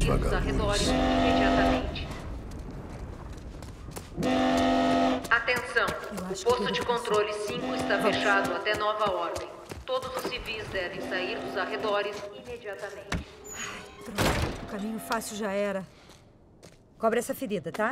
sair dos arredores imediatamente. Atenção! O posto de controle 5 está fechado até nova ordem. Todos os civis devem sair dos arredores imediatamente. Droga, o caminho fácil já era. Cobre essa ferida, tá?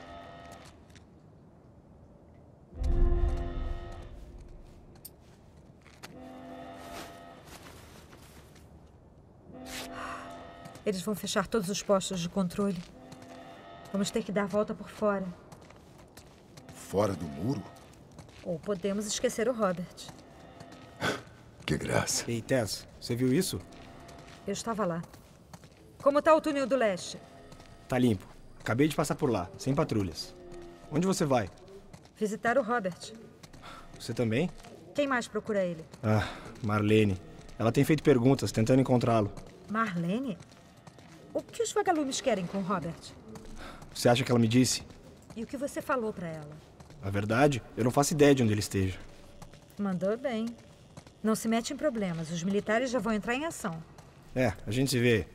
Eles vão fechar todos os postos de controle. Vamos ter que dar a volta por fora. Fora do muro? Ou podemos esquecer o Robert. Que graça. Ei, Tess, você viu isso? Eu estava lá. Como tá o túnel do leste? Tá limpo. Acabei de passar por lá, sem patrulhas. Onde você vai? Visitar o Robert. Você também? Quem mais procura ele? Ah, Marlene. Ela tem feito perguntas, tentando encontrá-lo. Marlene? O que os vagalumes querem com o Robert? Você acha que ela me disse? E o que você falou pra ela? A verdade, eu não faço ideia de onde ele esteja. Mandou bem. Não se mete em problemas. Os militares já vão entrar em ação. É, a gente se vê.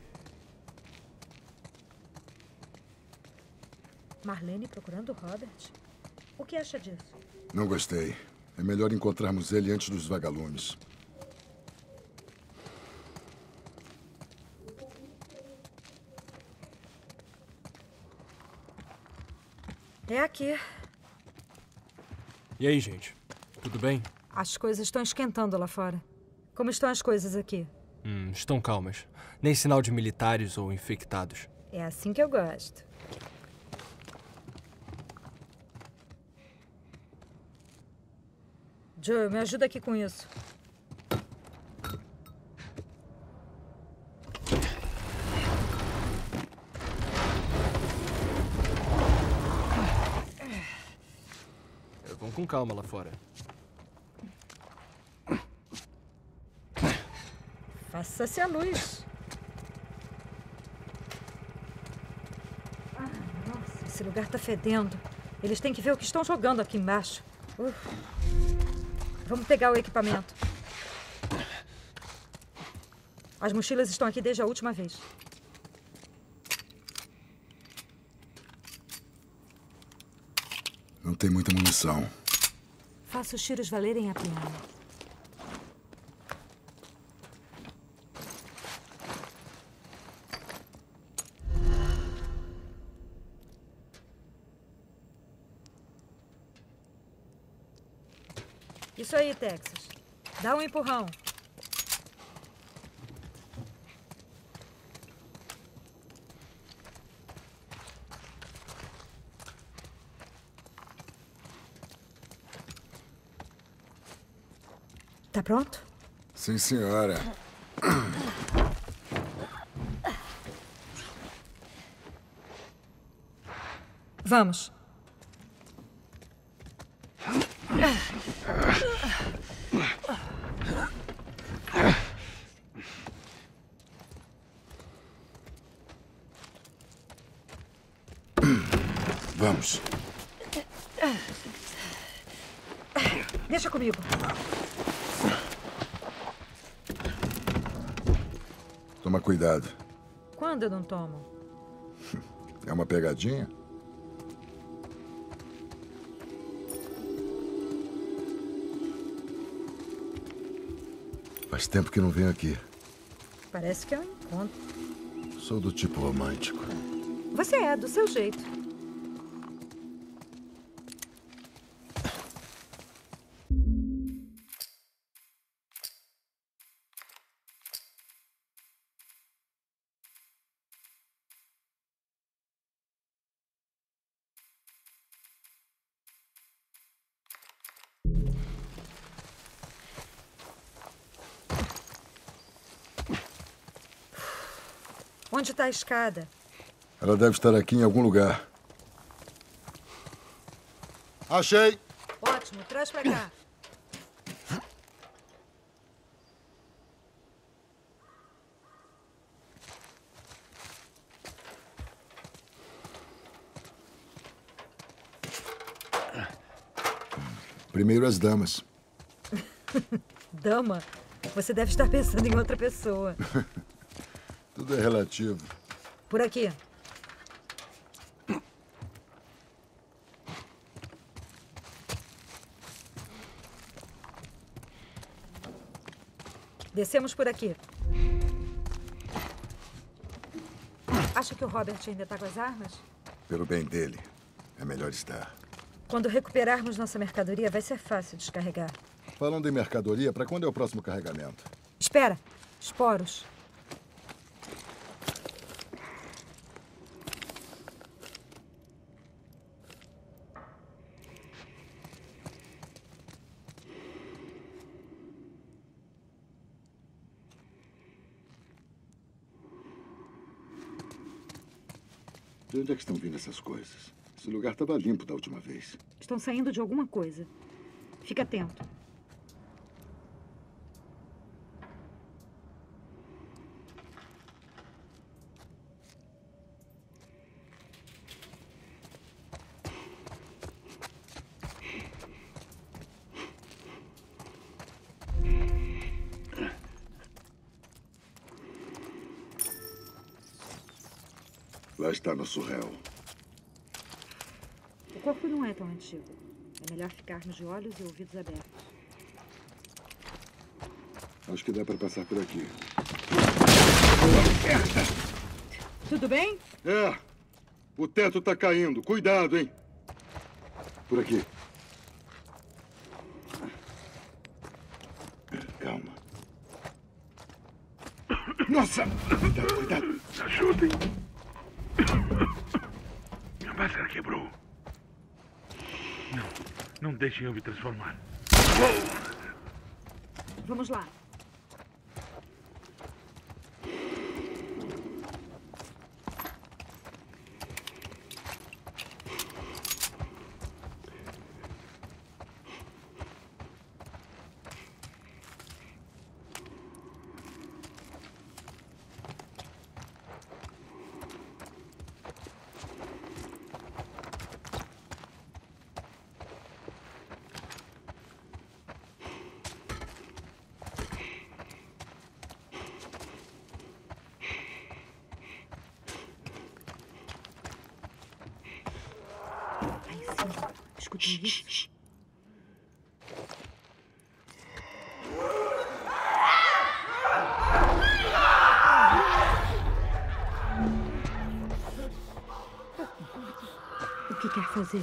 Marlene procurando o Robert? O que acha disso? Não gostei. É melhor encontrarmos ele antes dos vagalumes. É aqui. E aí, gente? Tudo bem? As coisas estão esquentando lá fora. Como estão as coisas aqui? Estão calmas. Nem sinal de militares ou infectados. É assim que eu gosto. Joe, me ajuda aqui com isso. Vão com calma lá fora. Faça-se a luz. Nossa, esse lugar tá fedendo. Eles têm que ver o que estão jogando aqui embaixo. Vamos pegar o equipamento. As mochilas estão aqui desde a última vez. Não tem muita munição. Faça os tiros valerem a pena. Isso aí, Texas. Dá um empurrão. Tá pronto? Sim, senhora. Vamos. Vamos. Deixa comigo. Toma cuidado. Quando eu não tomo? É uma pegadinha? Faz tempo que não venho aqui. Parece que é um encontro. Sou do tipo romântico. Você é, do seu jeito. Onde está a escada? Ela deve estar aqui em algum lugar. Achei! Ótimo, traz pra cá. Primeiro as damas. Dama? Você deve estar pensando em outra pessoa. Tudo é relativo. Por aqui. Descemos por aqui. Acha que o Robert ainda está com as armas? Pelo bem dele, é melhor estar. Quando recuperarmos nossa mercadoria, vai ser fácil descarregar. Falando em mercadoria, para quando é o próximo carregamento? Espera! Esporos. De onde é que estão vindo essas coisas? Esse lugar estava limpo da última vez. Estão saindo de alguma coisa. Fica atento. Lá está nosso réu. O corpo não é tão antigo. É melhor ficarmos de olhos e ouvidos abertos. Acho que dá para passar por aqui. Tudo bem? É. O teto está caindo. Cuidado, hein? Por aqui. Calma. Nossa! Cuidado, cuidado. Ajudem. Minha máscara quebrou. Não deixem eu me transformar. Vamos lá. Escuta isso. O que quer fazer?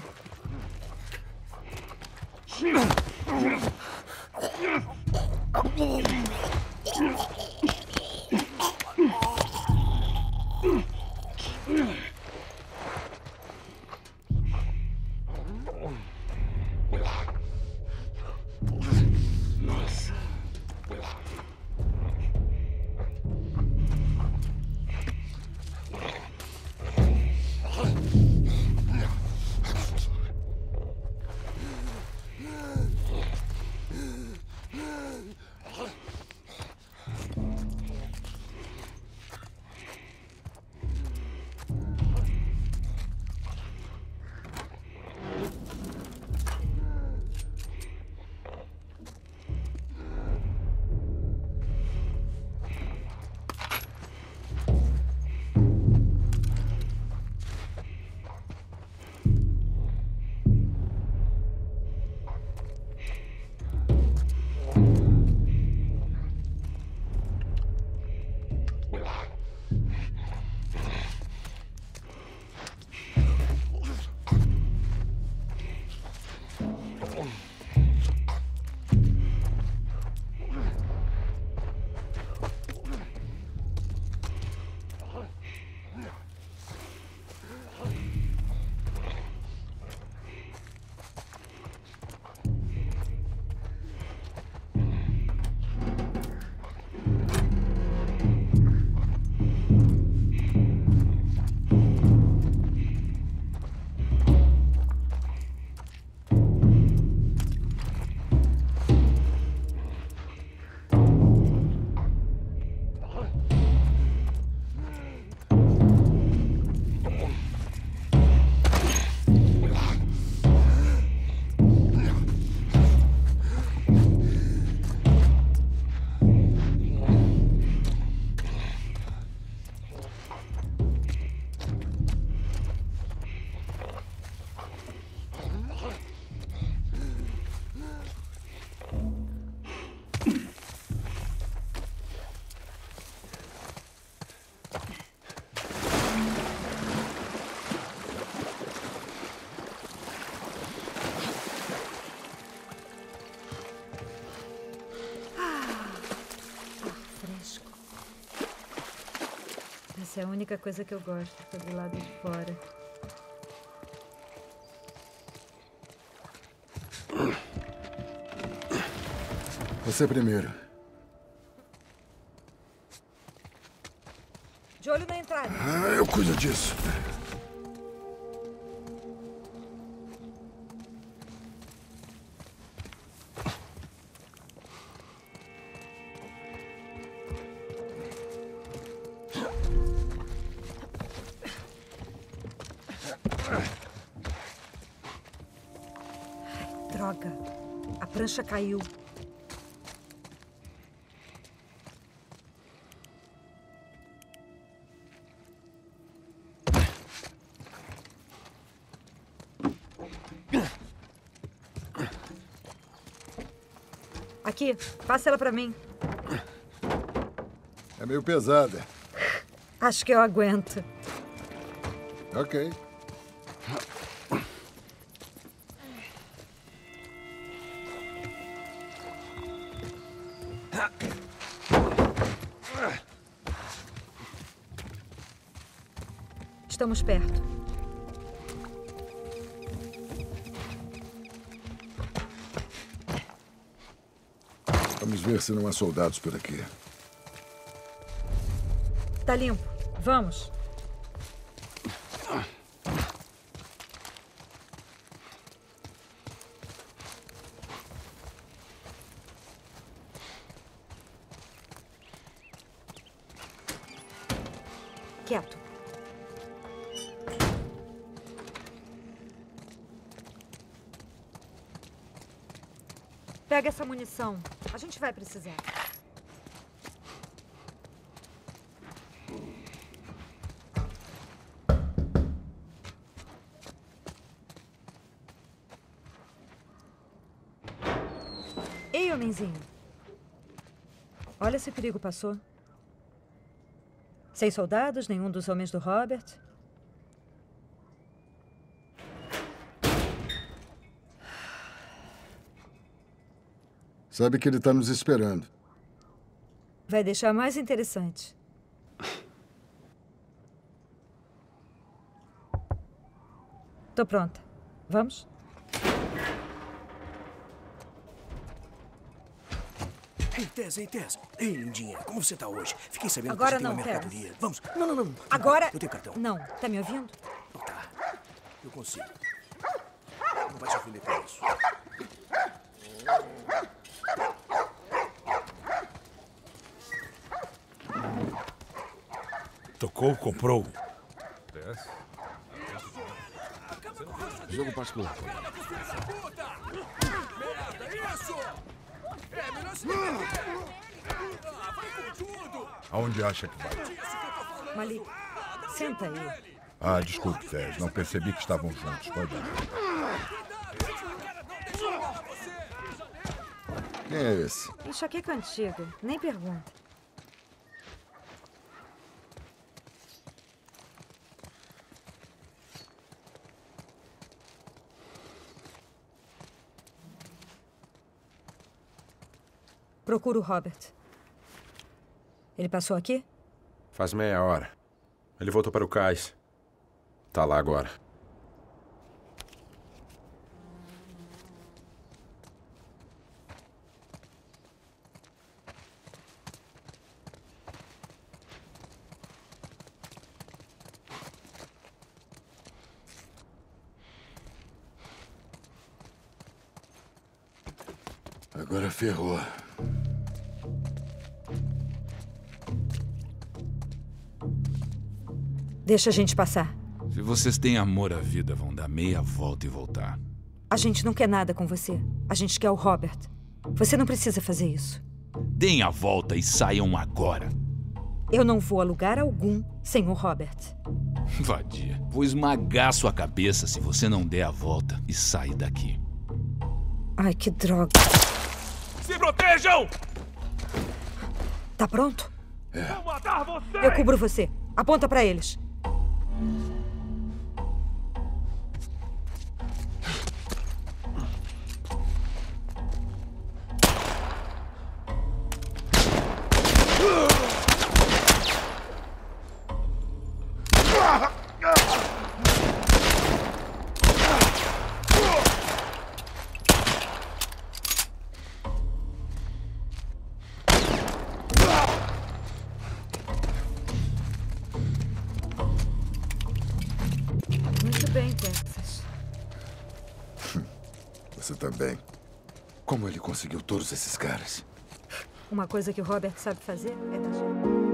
Essa é a única coisa que eu gosto, ficar do lado de fora. Você primeiro. De olho na entrada. Eu cuido disso. Droga. A prancha caiu. Aqui, passa ela pra mim. É meio pesada. Acho que eu aguento. Ok. Estamos perto. Vamos ver se não há soldados por aqui. Tá limpo. Vamos. Quieto. Pega essa munição. A gente vai precisar. Ei, homenzinho. Olha se o perigo passou. Sem soldados, nenhum dos homens do Robert. Sabe que ele está nos esperando. Vai deixar mais interessante. Tô pronta. Vamos? Ei, Tess. Ei, lindinha. Como você tá hoje? Fiquei sabendo Agora que você não, tem uma mercadoria. Tess. Vamos. Não. Agora... Eu tenho cartão. Não. Tá me ouvindo? Não tá. Eu consigo. Não vai se ofender por isso. Tocou, comprou. Jogo particular. Aonde acha que vai? Malik, senta aí. Ah, desculpe, Tess. Não percebi que estavam juntos. Pode ir. Quem é esse? Enxaqueca antigo. Nem pergunta. Procuro o Robert. Ele passou aqui? Faz meia hora. Ele voltou para o cais. Tá lá agora. Agora ferrou. Deixa a gente passar. Se vocês têm amor à vida, vão dar meia volta e voltar. A gente não quer nada com você. A gente quer o Robert. Você não precisa fazer isso. Deem a volta e saiam agora. Eu não vou a lugar algum sem o Robert. Vadia. Vou esmagar sua cabeça se você não der a volta e sair daqui. Ai, que droga. Se protejam! Tá pronto? Vou matar você! Eu cubro você. Aponta pra eles. bem, Texas. Você também. Como ele conseguiu todos esses caras? Uma coisa que o Robert sabe fazer é deixar.